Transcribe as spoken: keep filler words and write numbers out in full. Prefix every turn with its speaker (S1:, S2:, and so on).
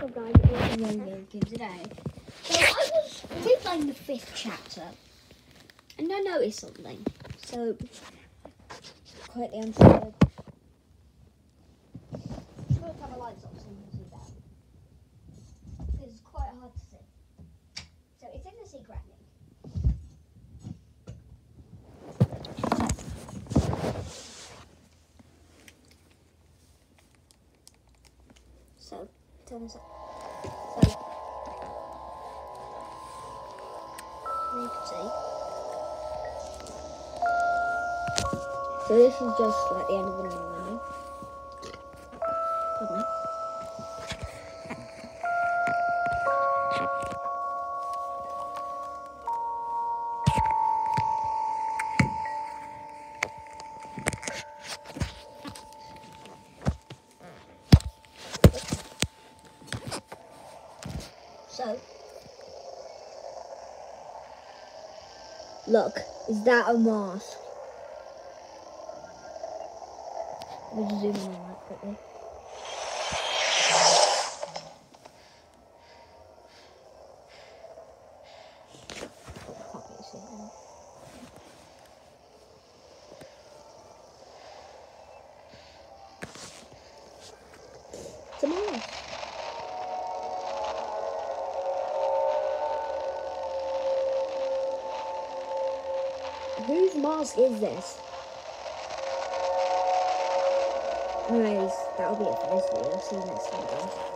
S1: up guys, it's Rainbow Kids today. So I was replaying the fifth chapter and I noticed something. So quietly I'm sure I'm just going to have a light up so you can see that. Because it's quite hard to see. So it's in the secret ending. So turn this up. So you can see. So this is just like the end of the normal ending. Pardon me. So look, is that a mask? We'll just zoom in on that quickly. Can't really see it now. It's a mask. Whose mask is this? Anyways, that'll be it for this video. See you next time, guys.